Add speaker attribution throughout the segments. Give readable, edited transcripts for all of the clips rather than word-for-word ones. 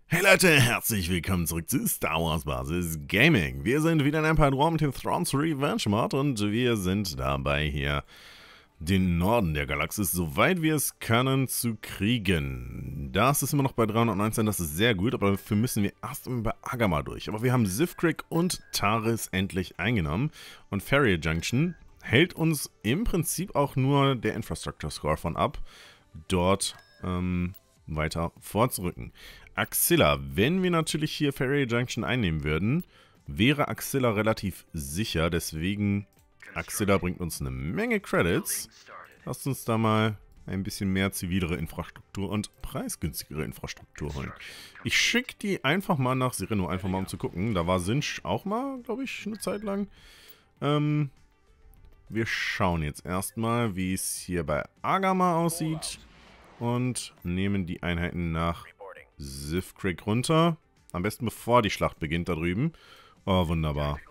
Speaker 1: Hey Leute, herzlich willkommen zurück zu Star Wars Basis Gaming. Wir sind wieder in Empire War mit dem Thrawn's Revenge Mod und wir sind dabei hier den Norden der Galaxis, soweit wir es können, zu kriegen. Das ist immer noch bei 319, das ist sehr gut, aber dafür müssen wir erst bei Agama durch. Aber wir haben Zifkrik und Taris endlich eingenommen und Farrier Junction hält uns im Prinzip auch nur der Infrastructure Score von ab, dort weiter vorzurücken. Axilla, wenn wir natürlich hier Farrier Junction einnehmen würden, wäre Axilla relativ sicher, deswegen Axilla bringt uns eine Menge Credits. Lasst uns da mal ein bisschen mehr zivilere Infrastruktur und preisgünstigere Infrastruktur holen. Ich schicke die einfach mal nach Serenno, einfach mal um zu gucken. Da war Sinch auch mal, glaube ich, eine Zeit lang. Wir schauen jetzt erstmal, wie es hier bei Agama aussieht und nehmen die Einheiten nach Zifkrik runter. Am besten bevor die Schlacht beginnt da drüben. Oh, wunderbar.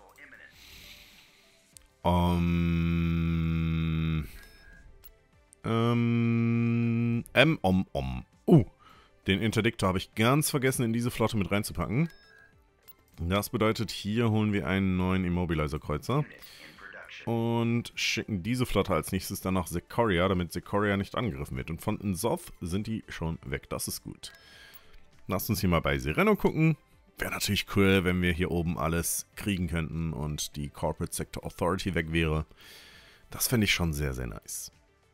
Speaker 1: Den Interdiktor habe ich ganz vergessen, in diese Flotte mit reinzupacken. Das bedeutet, hier holen wir einen neuen Immobilizer-Kreuzer. Und schicken diese Flotte als nächstes dann nach Secoria, damit Secoria nicht angegriffen wird. Und von N'Zoth sind die schon weg. Das ist gut. Lasst uns hier mal bei Serenno gucken. Wäre natürlich cool, wenn wir hier oben alles kriegen könnten und die Corporate Sector Authority weg wäre. Das fände ich schon sehr, sehr nice.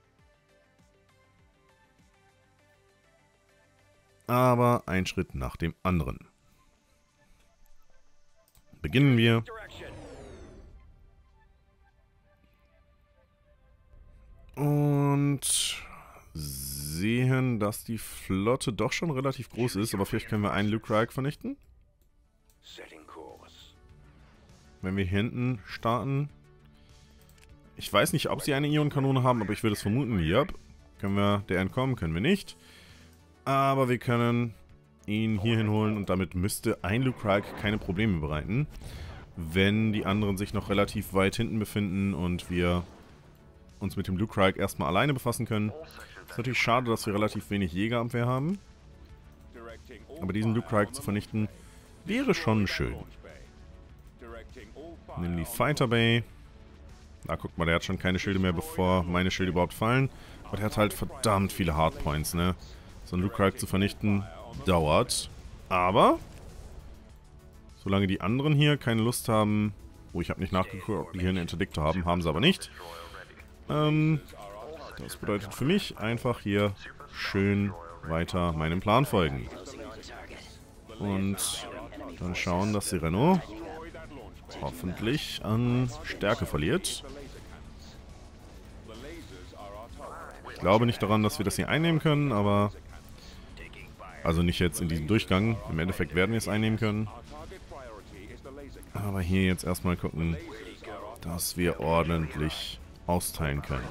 Speaker 1: Aber ein Schritt nach dem anderen. Beginnen wir. Und sehen, dass die Flotte doch schon relativ groß ist, aber vielleicht können wir einen Lucrag vernichten. Wenn wir hier hinten starten. Ich weiß nicht, ob sie eine Ionenkanone haben, aber ich würde es vermuten. Yep. Können wir der entkommen? Können wir nicht. Aber wir können ihn hier hinholen und damit müsste ein Lucrag keine Probleme bereiten. Wenn die anderen sich noch relativ weit hinten befinden und wir uns mit dem Lucrag erstmal alleine befassen können. Ist natürlich schade, dass wir relativ wenig Jägerabwehr haben. Aber diesen Lucrag zu vernichten, wäre schon schön. Nehmen die Fighter Bay. Da guckt mal, der hat schon keine Schilde mehr, bevor meine Schilde überhaupt fallen. Aber der hat halt verdammt viele Hardpoints, ne? So einen Lucrag zu vernichten, dauert. Aber, solange die anderen hier keine Lust haben... Oh, ich habe nicht nachgeguckt, ob die hier einen Interdiktor haben. Haben sie aber nicht. Das bedeutet für mich einfach hier schön weiter meinem Plan folgen. Und dann schauen, dass Serenno hoffentlich an Stärke verliert. Ich glaube nicht daran, dass wir das hier einnehmen können, aber... Also nicht jetzt in diesem Durchgang. Im Endeffekt werden wir es einnehmen können. Aber hier jetzt erstmal gucken, dass wir ordentlich austeilen können.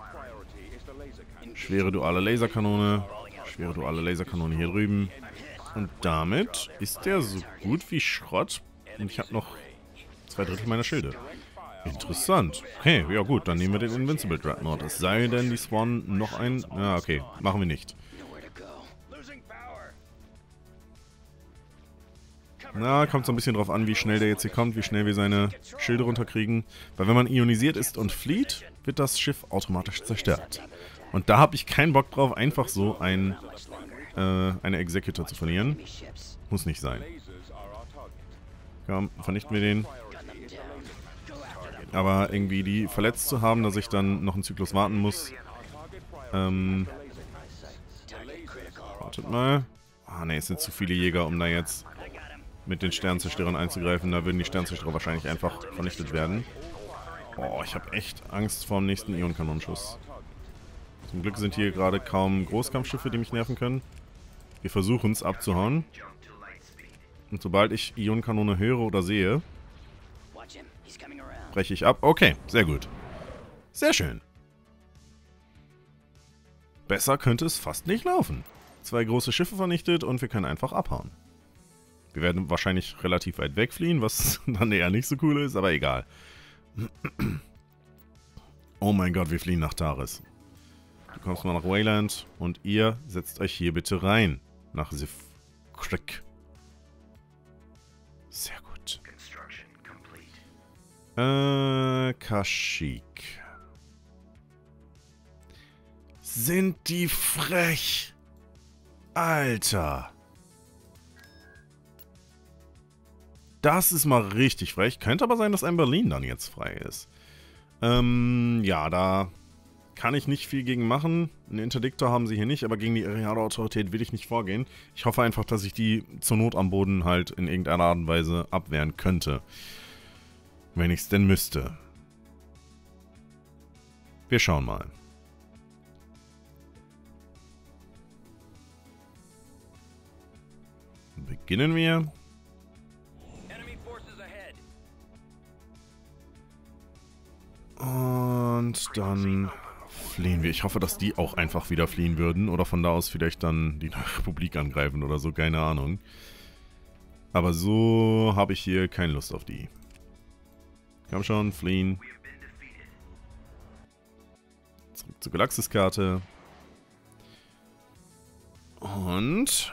Speaker 1: Schwere duale Laserkanone. Schwere duale Laserkanone hier drüben. Und damit ist der so gut wie Schrott. Und ich habe noch 2/3 meiner Schilde. Interessant. Okay, ja gut, dann nehmen wir den Invincible Dreadnought. Es sei denn, die Swan noch ein... Ja, okay, machen wir nicht. Na, kommt so ein bisschen drauf an, wie schnell der jetzt hier kommt, wie schnell wir seine Schilde runterkriegen. Weil wenn man ionisiert ist und flieht, wird das Schiff automatisch zerstört. Und da habe ich keinen Bock drauf, einfach so eine Executor zu verlieren. Muss nicht sein. Komm, vernichten wir den. Aber irgendwie die verletzt zu haben, dass ich dann noch einen Zyklus warten muss. Wartet mal. Ah ne, es sind zu viele Jäger, um da jetzt mit den Sternzerstörern einzugreifen. Da würden die Sternzerstörer wahrscheinlich einfach vernichtet werden. Oh, ich habe echt Angst vor dem nächsten Ionenkanonenschuss. Zum Glück sind hier gerade kaum Großkampfschiffe, die mich nerven können. Wir versuchen es abzuhauen. Und sobald ich Ionenkanone höre oder sehe, breche ich ab. Okay, sehr gut. Sehr schön. Besser könnte es fast nicht laufen. 2 große Schiffe vernichtet und wir können einfach abhauen. Wir werden wahrscheinlich relativ weit wegfliehen, was dann eher nicht so cool ist, aber egal. Oh mein Gott, wir fliehen nach Taris. Du kommst mal nach Wayland und ihr setzt euch hier bitte rein. Nach Krieg. Sehr gut. Kashyyyk. Sind die frech? Alter. Das ist mal richtig frech. Könnte aber sein, dass ein Berlin dann jetzt frei ist. Ja, da kann ich nicht viel gegen machen. Einen Interdiktor haben sie hier nicht, aber gegen die Iriado-Autorität will ich nicht vorgehen. Ich hoffe einfach, dass ich die zur Not am Boden halt in irgendeiner Art und Weise abwehren könnte. Wenn ich es denn müsste. Wir schauen mal. Beginnen wir. Und dann fliehen wir. Ich hoffe, dass die auch einfach wieder fliehen würden. Oder von da aus vielleicht dann die Republik angreifen oder so. Keine Ahnung. Aber so habe ich hier keine Lust auf die. Komm schon, fliehen. Zurück zur Galaxiskarte. Und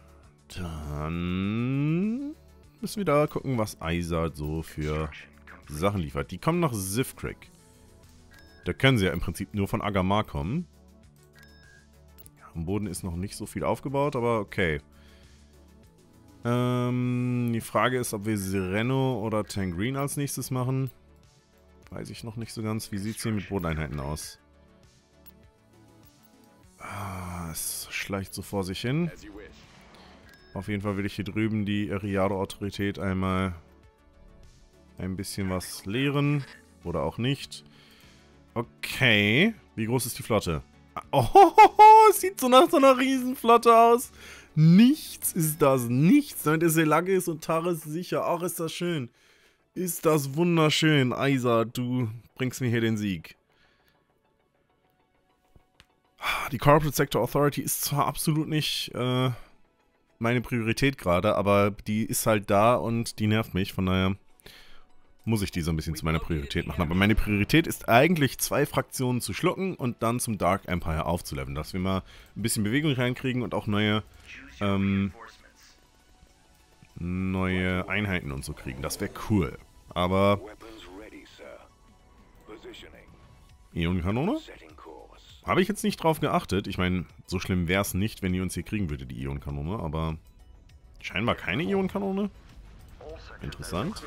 Speaker 1: dann müssen wir da gucken, was Izard so für Sachen liefert. Die kommen nach Zifkrieg. Da können sie ja im Prinzip nur von Agamar kommen. Am Boden ist noch nicht so viel aufgebaut, aber okay. Die Frage ist, ob wir Sereno oder Tangreen als nächstes machen. Weiß ich noch nicht so ganz. Wie sieht es hier mit Bodeneinheiten aus? Es schleicht so vor sich hin. Auf jeden Fall will ich hier drüben die Iriado-Autorität einmal ein bisschen was lehren. Oder auch nicht. Okay. Wie groß ist die Flotte? Oh, es sieht so nach so einer Riesenflotte aus. Nichts ist das. Nichts. Damit ist Elagis und Taris sicher. Ach, ist das schön. Ist das wunderschön. Izard, du bringst mir hier den Sieg. Die Corporate Sector Authority ist zwar absolut nicht meine Priorität gerade, aber die ist halt da und die nervt mich. Von daher muss ich die so ein bisschen zu meiner Priorität machen. Aber meine Priorität ist eigentlich, 2 Fraktionen zu schlucken und dann zum Dark Empire aufzuleveln. Dass wir mal ein bisschen Bewegung reinkriegen und auch neue Einheiten und so kriegen. Das wäre cool. Aber Ionenkanone? Habe ich jetzt nicht drauf geachtet. Ich meine, so schlimm wäre es nicht, wenn die uns hier kriegen würde, die Ionenkanone. Aber scheinbar keine Ionenkanone. Interessant.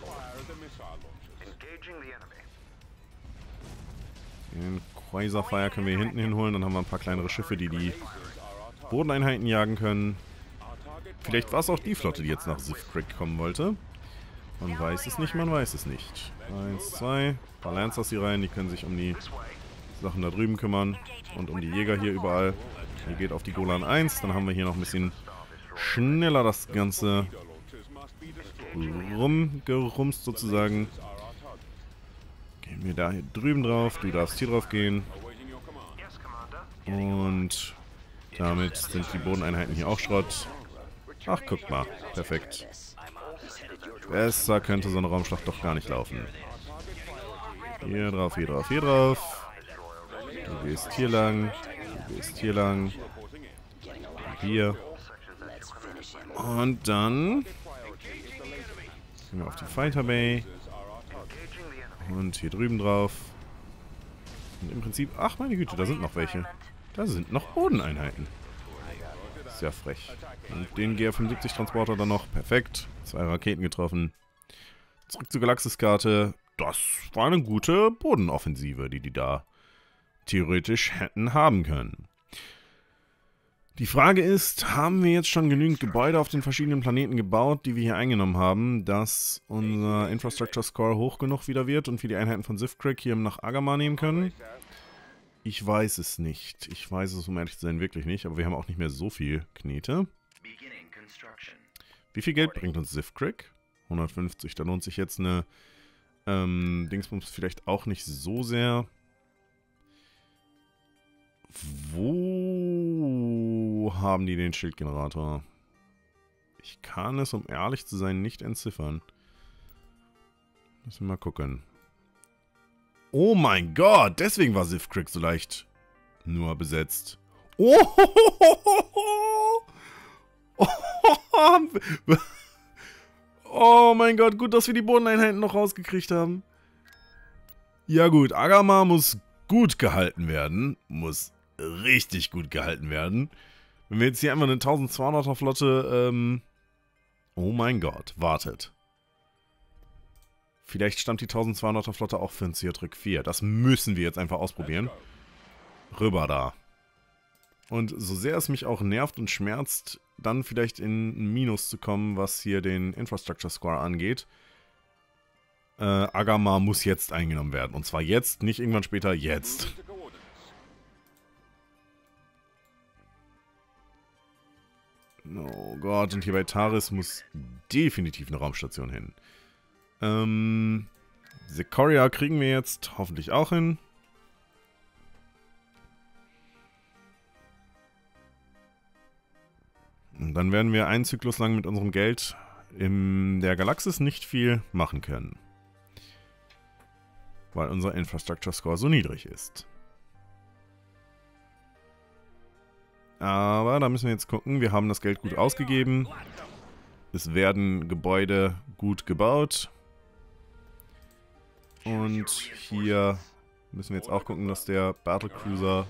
Speaker 1: Den Quasarfire können wir hier hinten hinholen. Dann haben wir ein paar kleinere Schiffe, die die Bodeneinheiten jagen können. Vielleicht war es auch die Flotte, die jetzt nach Zifkrieg kommen wollte. Man weiß es nicht, man weiß es nicht. 1, 2. Ein paar Lancers hier rein. Die können sich um die Sachen da drüben kümmern. Und um die Jäger hier überall. Hier geht auf die Golan 1. Dann haben wir hier noch ein bisschen schneller das Ganze rumgerumst sozusagen. Gehen wir da hier drüben drauf. Du darfst hier drauf gehen. Und damit sind die Bodeneinheiten hier auch Schrott. Ach, guck mal. Perfekt. Besser könnte so eine Raumschlacht doch gar nicht laufen. Hier drauf, hier drauf, hier drauf. Du gehst hier lang. Du gehst hier lang. Hier. Und dann gehen wir auf die Fighter Bay. Und hier drüben drauf. Und im Prinzip... Ach, meine Güte, da sind noch welche. Da sind noch Bodeneinheiten. Sehr frech. Und den GR-75-Transporter dann noch. Perfekt. 2 Raketen getroffen. Zurück zur Galaxiskarte. Das war eine gute Bodenoffensive, die da theoretisch hätten haben können. Die Frage ist, haben wir jetzt schon genügend Gebäude auf den verschiedenen Planeten gebaut, die wir hier eingenommen haben, dass unser Infrastructure Score hoch genug wieder wird und wir die Einheiten von Zifkrieg hier nach Agamar nehmen können? Ich weiß es nicht. Ich weiß es, um ehrlich zu sein, wirklich nicht. Aber wir haben auch nicht mehr so viel Knete. Wie viel Geld bringt uns Zifkrieg? 150. Da lohnt sich jetzt eine Dingsbums vielleicht auch nicht so sehr. Wo haben die den Schildgenerator? Ich kann es, um ehrlich zu sein, nicht entziffern. Müssen wir mal gucken. Oh mein Gott, deswegen war Zifkrieg so leicht nur besetzt. Oh, Oh mein Gott, gut, dass wir die Bodeneinheiten noch rausgekriegt haben. Ja gut, Agama muss gut gehalten werden. Muss richtig gut gehalten werden. Wenn wir jetzt hier einfach eine 1200er Flotte, oh mein Gott, wartet. Vielleicht stammt die 1200er Flotte auch für ein Ciatrix 4. Das müssen wir jetzt einfach ausprobieren. Rüber da. Und so sehr es mich auch nervt und schmerzt, dann vielleicht in ein Minus zu kommen, was hier den Infrastructure Score angeht. Agama muss jetzt eingenommen werden. Und zwar jetzt, nicht irgendwann später, jetzt. Oh Gott, und hier bei Taris muss definitiv eine Raumstation hin. Sikoria kriegen wir jetzt hoffentlich auch hin. Und dann werden wir einen Zyklus lang mit unserem Geld in der Galaxis nicht viel machen können. Weil unser Infrastructure Score so niedrig ist. Aber da müssen wir jetzt gucken. Wir haben das Geld gut ausgegeben. Es werden Gebäude gut gebaut. Und hier müssen wir jetzt auch gucken, dass der Battlecruiser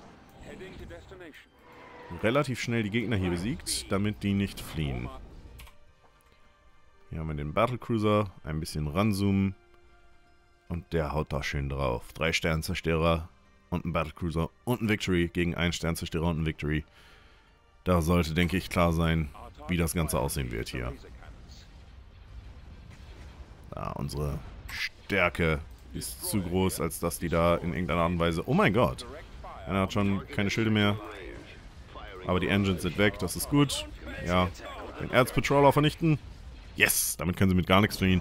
Speaker 1: relativ schnell die Gegner hier besiegt, damit die nicht fliehen. Hier haben wir den Battlecruiser, ein bisschen ranzoomen und der haut da schön drauf. 3 Sternzerstörer und ein Battlecruiser und ein Victory gegen 1 Sternzerstörer und ein Victory. Da sollte, denke ich, klar sein, wie das Ganze aussehen wird hier. Da, unsere Stärke ist zu groß, als dass die da in irgendeiner Art und Weise... Oh mein Gott! Er hat schon keine Schilde mehr. Aber die Engines sind weg, das ist gut. Ja, den Erzpatroller vernichten. Yes, damit können sie mit gar nichts fliehen.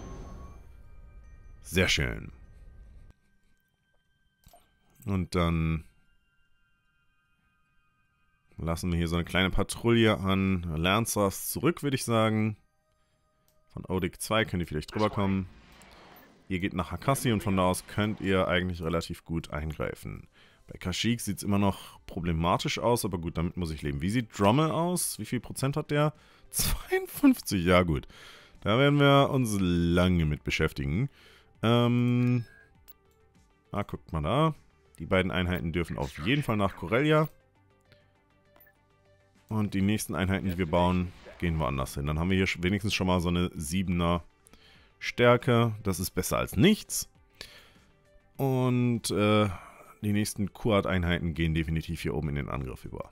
Speaker 1: Sehr schön. Und dann lassen wir hier so eine kleine Patrouille an Lancers zurück, würde ich sagen. Von Odic 2 könnt ihr vielleicht drüber kommen. Ihr geht nach Hakassi und von da aus könnt ihr eigentlich relativ gut eingreifen. Bei Kashyyyk sieht es immer noch problematisch aus, aber gut, damit muss ich leben. Wie sieht Drommel aus? Wie viel Prozent hat der? 52, ja gut. Da werden wir uns lange mit beschäftigen. Guckt mal da. Die beiden Einheiten dürfen auf jeden Fall nach Corellia. Und die nächsten Einheiten, die wir bauen, gehen woanders hin. Dann haben wir hier wenigstens schon mal so eine 7er Stärke. Das ist besser als nichts. Und die nächsten Kuat-Einheiten gehen definitiv hier oben in den Angriff über.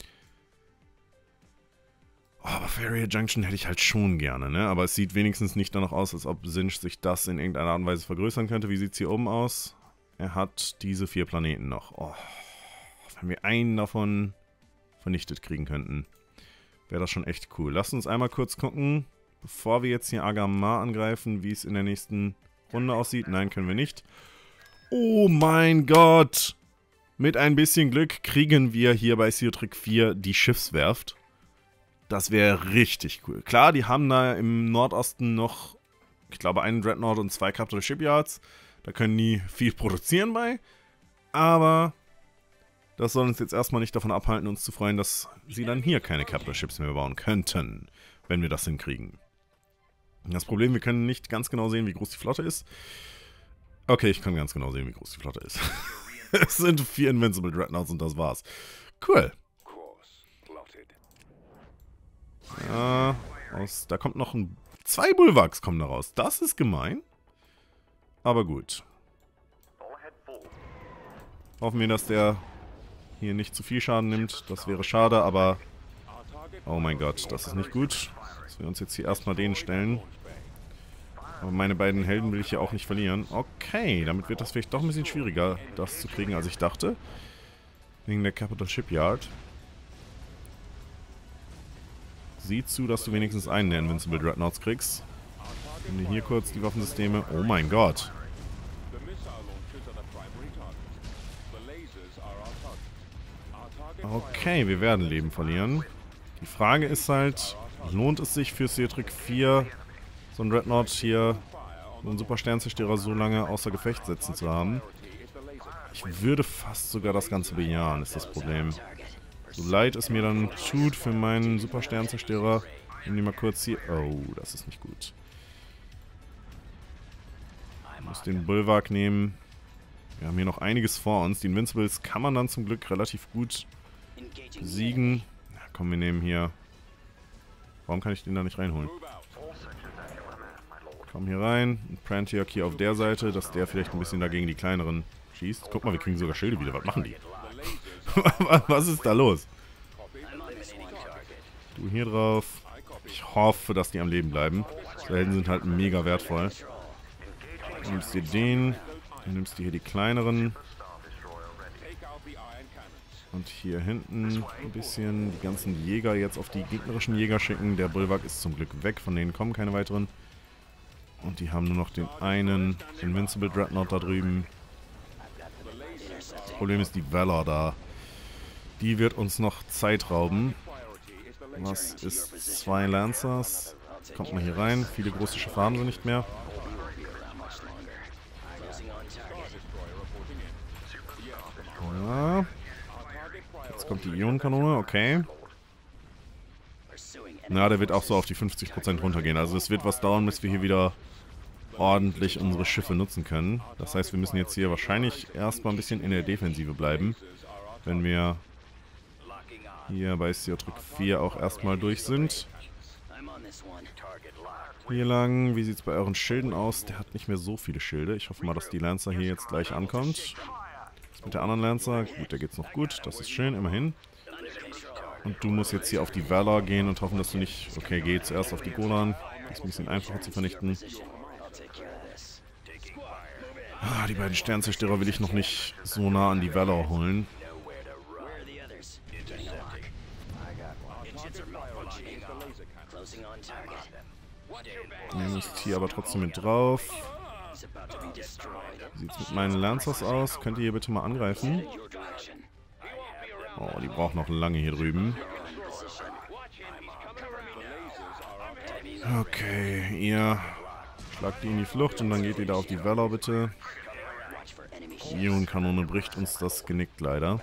Speaker 1: Oh, aber Farrier Junction hätte ich halt schon gerne, ne? Aber es sieht wenigstens nicht danach aus, als ob Sinch sich das in irgendeiner Art und Weise vergrößern könnte. Wie sieht es hier oben aus? Er hat diese 4 Planeten noch. Oh, wenn wir einen davon vernichtet kriegen könnten, wäre das schon echt cool. Lasst uns einmal kurz gucken, bevor wir jetzt hier Agama angreifen, wie es in der nächsten Runde aussieht. Nein, können wir nicht. Oh mein Gott! Mit ein bisschen Glück kriegen wir hier bei Ciatrix 4 die Schiffswerft. Das wäre richtig cool. Klar, die haben da im Nordosten noch, ich glaube, einen Dreadnought und 2 Capital Shipyards. Da können die viel produzieren bei. Aber das soll uns jetzt erstmal nicht davon abhalten, uns zu freuen, dass sie dann hier keine Capital Ships mehr bauen könnten, wenn wir das hinkriegen. Das Problem, wir können nicht ganz genau sehen, wie groß die Flotte ist. Okay, ich kann ganz genau sehen, wie groß die Flotte ist. Es sind 4 Invincible Dreadnoughts und das war's. Cool. Ja, da kommt noch 2 Bulwarks kommen da raus. Das ist gemein. Aber gut. Hoffen wir, dass der hier nicht zu viel Schaden nimmt. Das wäre schade, aber... Oh mein Gott, das ist nicht gut. Dass wir uns jetzt hier erstmal denen stellen. Aber meine beiden Helden will ich ja auch nicht verlieren. Okay, damit wird das vielleicht doch ein bisschen schwieriger, das zu kriegen, als ich dachte. Wegen der Capital Shipyard. Sieh zu, dass du wenigstens einen der Invincible Dreadnoughts kriegst. Nimm hier kurz die Waffensysteme. Oh mein Gott. Okay, wir werden Leben verlieren. Die Frage ist halt, lohnt es sich für Ciatrix 4 so einen Dreadnought hier, so einen Super Sternzerstörer so lange außer Gefecht setzen zu haben? Ich würde fast sogar das Ganze bejahen, ist das Problem. So leid es mir dann tut für meinen Supersternzerstörer. Nehmen die mal kurz hier. Oh, das ist nicht gut. Ich muss den Bulwark nehmen. Wir haben hier noch einiges vor uns. Die Invincibles kann man dann zum Glück relativ gut besiegen. Ja, komm, wir nehmen hier... Warum kann ich den da nicht reinholen? Komm hier rein. Ein Prantiak hier auf der Seite, dass der vielleicht ein bisschen dagegen die kleineren schießt. Guck mal, wir kriegen sogar Schilde wieder. Was machen die? Was ist da los? Du hier drauf. Ich hoffe, dass die am Leben bleiben. Die Helden sind halt mega wertvoll. Du nimmst dir den. Du nimmst dir hier die kleineren. Und hier hinten ein bisschen die ganzen Jäger jetzt auf die gegnerischen Jäger schicken. Der Bulwark ist zum Glück weg, von denen kommen keine weiteren. Und die haben nur noch den einen Invincible Dreadnought da drüben. Das Problem ist die Valor da. Die wird uns noch Zeit rauben. Was ist 2 Lancers? Kommt mal hier rein. Viele große Schiffe haben sie nicht mehr. Ja. Jetzt kommt die Ionenkanone, okay. Na, der wird auch so auf die 50% runtergehen. Also es wird was dauern, bis wir hier wieder ordentlich unsere Schiffe nutzen können. Das heißt, wir müssen jetzt hier wahrscheinlich erstmal ein bisschen in der Defensive bleiben. Wenn wir hier bei Seotric 4 auch erstmal durch sind. Hier lang, wie sieht es bei euren Schilden aus? Der hat nicht mehr so viele Schilde. Ich hoffe mal, dass die Lancer hier jetzt gleich ankommt. Was mit der anderen Lancer? Gut, der geht's noch gut. Das ist schön, immerhin. Und du musst jetzt hier auf die Valor gehen und hoffen, dass du nicht... Okay, geh zuerst auf die Golan. Das ist ein bisschen einfacher zu vernichten. Ah, die beiden Sternzerstörer will ich noch nicht so nah an die Valor holen. Ihr müsst hier aber trotzdem mit drauf. Wie sieht es mit meinen Lancers aus? Könnt ihr hier bitte mal angreifen? Oh, die braucht noch lange hier drüben. Okay, ihr schlagt die in die Flucht und dann geht ihr da auf die Valor bitte. Die Ionenkanone bricht uns das Genick leider.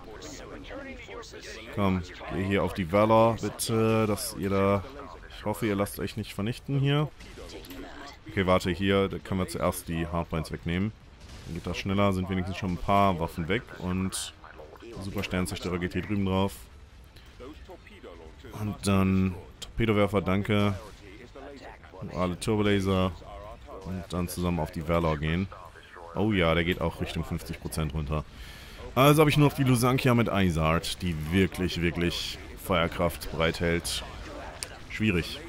Speaker 1: Komm, geh hier auf die Valor bitte, dass ihr da... Ich hoffe, ihr lasst euch nicht vernichten hier. Okay, warte, hier da können wir zuerst die Hardpoints wegnehmen. Dann geht das schneller, sind wenigstens schon ein paar Waffen weg und der Supersternzerstörer geht hier drüben drauf. Und dann Torpedowerfer, danke. Alle Turbolaser und dann zusammen auf die Valor gehen. Oh ja, der geht auch Richtung 50% runter. Also habe ich nur noch die Lusankia mit Isard, die wirklich, wirklich Feuerkraft bereithält. Schwierig.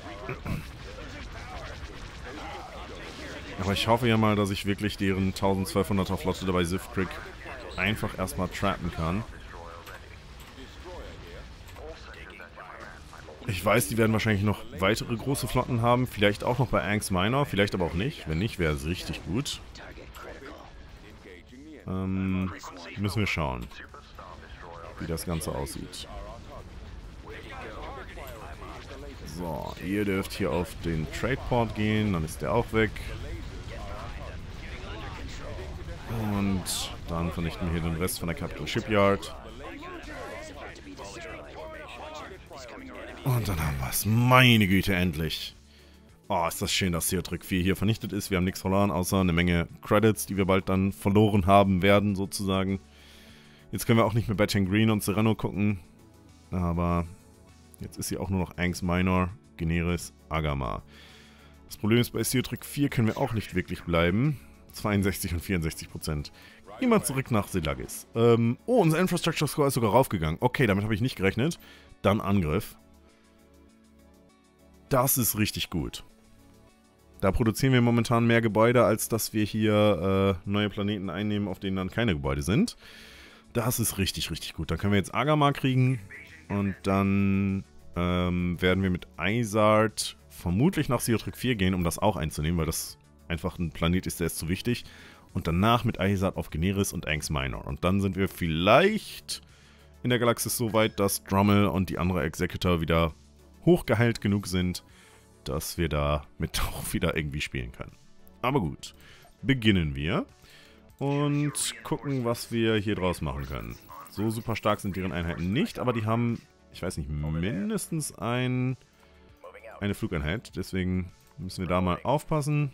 Speaker 1: Aber ich hoffe ja mal, dass ich wirklich deren 1200er Flotte dabei Sif Creek einfach erstmal trappen kann. Ich weiß, die werden wahrscheinlich noch weitere große Flotten haben. Vielleicht auch noch bei Anx Minor, vielleicht aber auch nicht. Wenn nicht, wäre es richtig gut. Müssen wir schauen, wie das Ganze aussieht. So, ihr dürft hier auf den Tradeport gehen, dann ist der auch weg. Und dann vernichten wir hier den Rest von der Capital Shipyard. Und dann haben wir es. Meine Güte, endlich. Oh, ist das schön, dass Seotric 4 hier vernichtet ist. Wir haben nichts verloren, außer eine Menge Credits, die wir bald dann verloren haben werden, sozusagen. Jetzt können wir auch nicht mehr Batchan Green und Serrano gucken. Aber jetzt ist hier auch nur noch Anx Minor, Generis, Agama. Das Problem ist, bei Seotric 4 können wir auch nicht wirklich bleiben. 62 und 64%. Gehen wir zurück nach Selagis. Oh, unser Infrastructure Score ist sogar raufgegangen. Okay, damit habe ich nicht gerechnet. Dann Angriff. Das ist richtig gut. Da produzieren wir momentan mehr Gebäude, als dass wir hier neue Planeten einnehmen, auf denen dann keine Gebäude sind. Das ist richtig, richtig gut. Dann können wir jetzt Agama kriegen. Und dann werden wir mit Isard vermutlich nach Seotric 4 gehen, um das auch einzunehmen, weil das einfach ein Planet ist, der ist zu wichtig. Und danach mit Isard auf Generis und Anx Minor. Und dann sind wir vielleicht in der Galaxis so weit, dass Drummel und die andere Executor wieder hochgeheilt genug sind, dass wir damit auch wieder irgendwie spielen können. Aber gut, beginnen wir und gucken, was wir hier draus machen können. So super stark sind deren Einheiten nicht, aber die haben, ich weiß nicht, mindestens eine Flugeinheit. Deswegen müssen wir da mal aufpassen.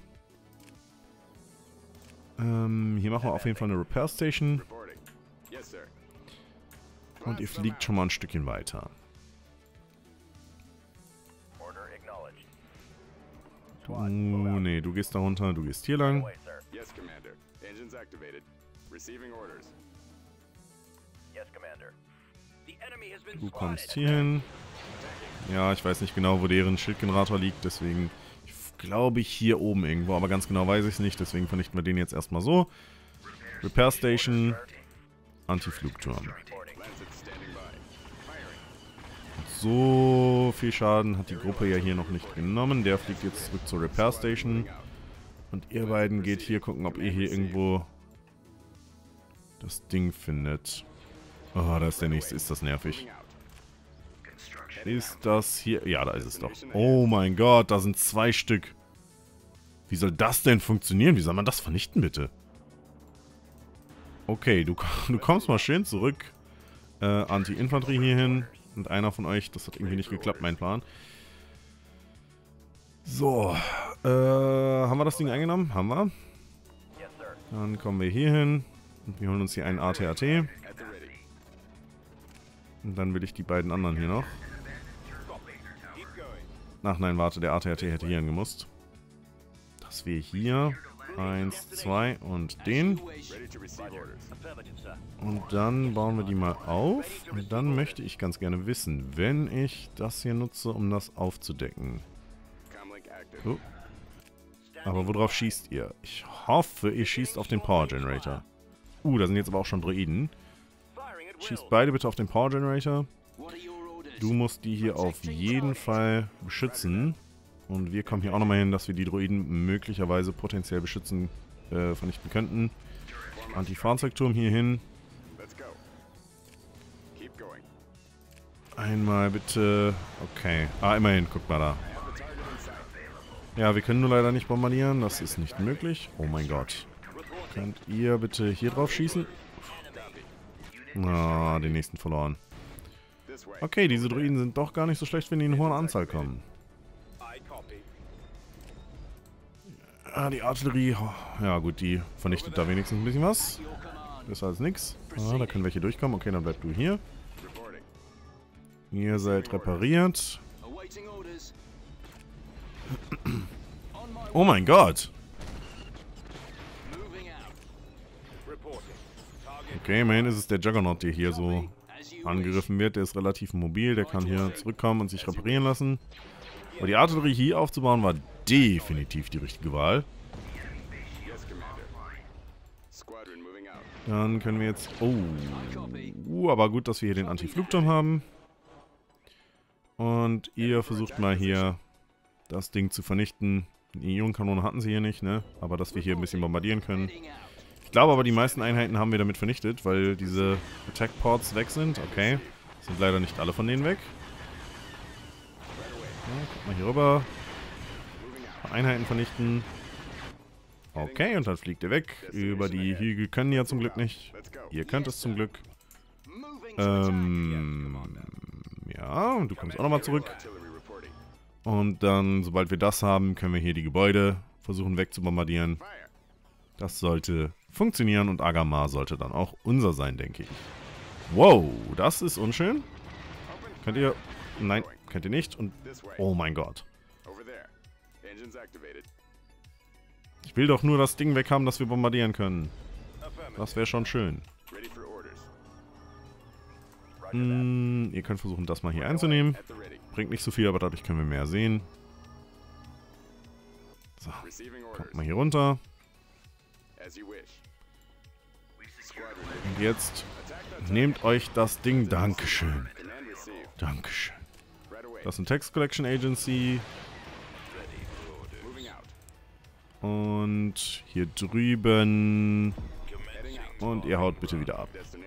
Speaker 1: Hier machen wir auf jeden Fall eine Repair Station. Und ihr fliegt schon mal ein Stückchen weiter. Nee, du gehst da runter, du gehst hier lang. Du kommst hier hin. Ja, ich weiß nicht genau, wo deren Schildgenerator liegt, deswegen glaube ich hier oben irgendwo, aber ganz genau weiß ich es nicht, deswegen vernichten wir den jetzt erstmal so. Repair Station, Anti-Flugturm. So viel Schaden hat die Gruppe ja hier noch nicht genommen. Der fliegt jetzt zurück zur Repair Station. Und ihr beiden geht hier gucken, ob ihr hier irgendwo das Ding findet. Oh, da ist der nächste. Ist das nervig. Ist das hier? Ja, da ist es doch. Oh mein Gott, da sind 2 Stück. Wie soll das denn funktionieren? Wie soll man das vernichten, bitte? Okay, du kommst mal schön zurück. Anti-Infanterie hier hin. Und einer von euch, das hat irgendwie nicht geklappt, mein Plan. So, haben wir das Ding eingenommen? Haben wir. Dann kommen wir hier hin. Und wir holen uns hier einen AT-AT. Und dann will ich die beiden anderen hier noch. Ach nein, warte, der AT-AT hätte hier hingemusst. Dass wir hier 1, 2 und den. Und dann bauen wir die mal auf. Und dann möchte ich ganz gerne wissen, wenn ich das hier nutze, um das aufzudecken. Oh. Aber worauf schießt ihr? Ich hoffe, ihr schießt auf den Power Generator. Da sind jetzt aber auch schon Droiden. Schießt beide bitte auf den Power Generator. Du musst die hier auf jeden Fall beschützen. Und wir kommen hier auch nochmal hin, dass wir die Droiden möglicherweise potenziell vernichten könnten. Anti-Fahrzeugturm hier hin. Einmal bitte. Okay. Immerhin, guck mal da. Ja, wir können nur leider nicht bombardieren. Das ist nicht möglich. Oh mein Gott. Könnt ihr bitte hier drauf schießen? Den nächsten verloren. Okay, diese Droiden sind doch gar nicht so schlecht, wenn die in hoher Anzahl kommen. Die Artillerie, ja gut, die vernichtet da wenigstens ein bisschen was. Besser als nix. Da können welche durchkommen. Okay, dann bleib du hier. Ihr seid repariert. Oh mein Gott. Okay, immerhin ist es der Juggernaut, der hier so angegriffen wird. Der ist relativ mobil, der kann hier zurückkommen und sich reparieren lassen. Aber die Artillerie hier aufzubauen war definitiv die richtige Wahl. Dann können wir jetzt... aber gut, dass wir hier den Anti-Flugturm haben. Und ihr versucht mal hier das Ding zu vernichten. Die Ionenkanone hatten sie hier nicht, ne? Aber dass wir hier ein bisschen bombardieren können. Ich glaube aber, die meisten Einheiten haben wir damit vernichtet, weil diese Attack-Ports weg sind. Okay, sind leider nicht alle von denen weg. Ja, guck mal hier rüber. Einheiten vernichten. Okay, und dann fliegt ihr weg. Über die Hügel können die ja zum Glück nicht. Ihr könnt es zum Glück. Ja, und du kommst auch nochmal zurück. Und dann, sobald wir das haben, können wir hier die Gebäude versuchen wegzubombardieren. Das sollte funktionieren und Agamar sollte dann auch unser sein, denke ich. Wow, das ist unschön. Könnt ihr... Nein, könnt ihr nicht. Und... Oh mein Gott. Ich will doch nur das Ding weg haben, das wir bombardieren können. Das wäre schon schön. Ihr könnt versuchen, das mal hier einzunehmen. Bringt nicht so viel, aber dadurch können wir mehr sehen. So, kommt mal hier runter. Und jetzt nehmt euch das Ding. Dankeschön. Dankeschön. Das ist ein Text Collection Agency. Und hier drüben. Und ihr haut bitte wieder ab.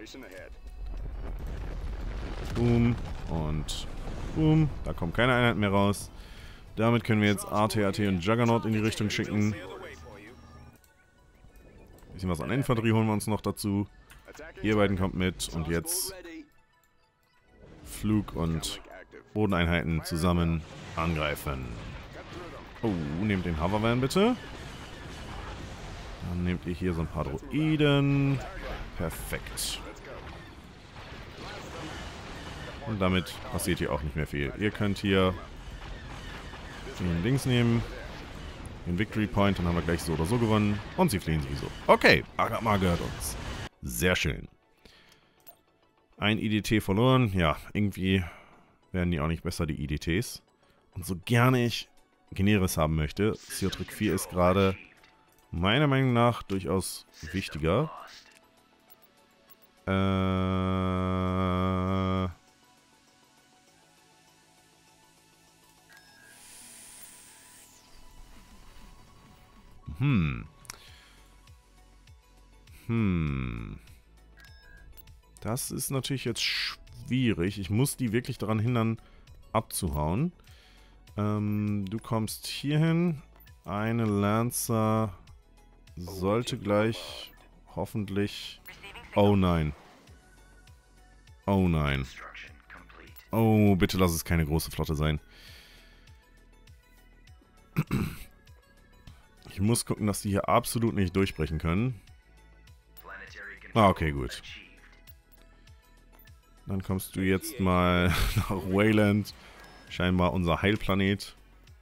Speaker 1: Boom. Und boom. Da kommt keine Einheit mehr raus. Damit können wir jetzt AT-AT und Juggernaut in die Richtung schicken. Ein bisschen was an Infanterie holen wir uns noch dazu. Ihr beiden kommt mit und jetzt Flug und Bodeneinheiten zusammen angreifen. Oh, nehmt den Hovervan bitte. Dann nehmt ihr hier so ein paar Droiden. Perfekt. Und damit passiert hier auch nicht mehr viel. Ihr könnt hier den Dings nehmen. Den Victory Point, dann haben wir gleich so oder so gewonnen. Und sie fliehen sowieso. Okay, Agama gehört uns. Sehr schön. Ein IDT verloren. Ja, irgendwie werden die auch nicht besser, die IDTs. Und so gerne ich Generis haben möchte, Seotric 4 ist gerade meiner Meinung nach durchaus wichtiger. Das ist natürlich jetzt schwierig. Ich muss die wirklich daran hindern, abzuhauen. Du kommst hier hin. Eine Lancer sollte gleich hoffentlich... Oh nein. Oh nein. Oh, bitte lass es keine große Flotte sein. Ich muss gucken, dass die hier absolut nicht durchbrechen können. Ah, okay, gut. Dann kommst du jetzt mal nach Wayland. Scheinbar unser Heilplanet.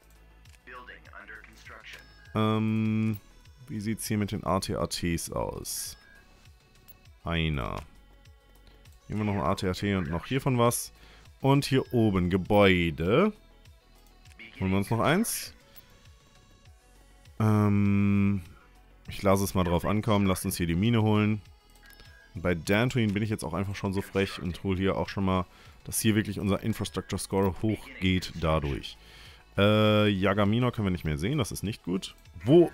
Speaker 1: Wie sieht es hier mit den AT-ATs aus? Einer. Hier haben wir noch ein AT-AT und noch hiervon was. Und hier oben Gebäude. Holen wir uns noch eins. Ich lasse es mal drauf ankommen. Lasst uns hier die Mine holen. Und bei Dantooine bin ich jetzt auch einfach schon so frech und hole hier auch schon mal, dass hier wirklich unser Infrastructure Score hochgeht dadurch. Yagamino können wir nicht mehr sehen, das ist nicht gut. Wo?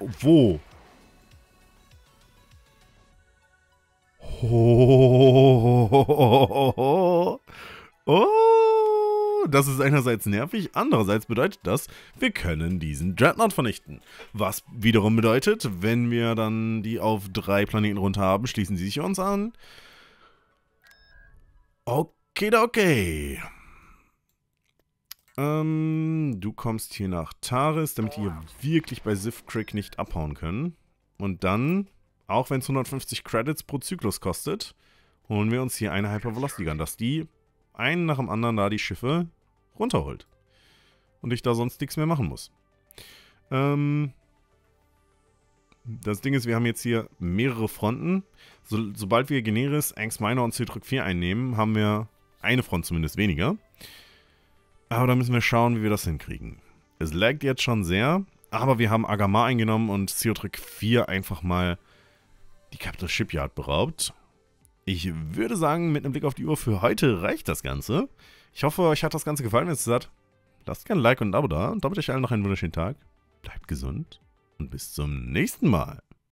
Speaker 1: Oh, das ist einerseits nervig, andererseits bedeutet das, wir können diesen Dreadnought vernichten. Was wiederum bedeutet, wenn wir dann die auf 3 Planeten runter haben, schließen sie sich uns an. Okay. Du kommst hier nach Taris, damit die wirklich bei Sif Creek nicht abhauen können. Und dann, auch wenn es 150 Credits pro Zyklus kostet, holen wir uns hier eine Hypervelocity Gun, dass die einen nach dem anderen da die Schiffe runterholt. Und ich da sonst nichts mehr machen muss. Das Ding ist, wir haben jetzt hier mehrere Fronten. Sobald wir Generis, Angst Minor und Seotric 4 einnehmen, haben wir eine Front zumindest weniger. Aber da müssen wir schauen, wie wir das hinkriegen. Es laggt jetzt schon sehr, aber wir haben Agama eingenommen und Seotric 4 einfach mal die Capital Shipyard beraubt. Ich würde sagen, mit einem Blick auf die Uhr für heute reicht das Ganze. Ich hoffe, euch hat das Ganze gefallen. Wenn es so hat, lasst gerne ein Like und ein Abo da. Und damit euch allen noch einen wunderschönen Tag. Bleibt gesund und bis zum nächsten Mal.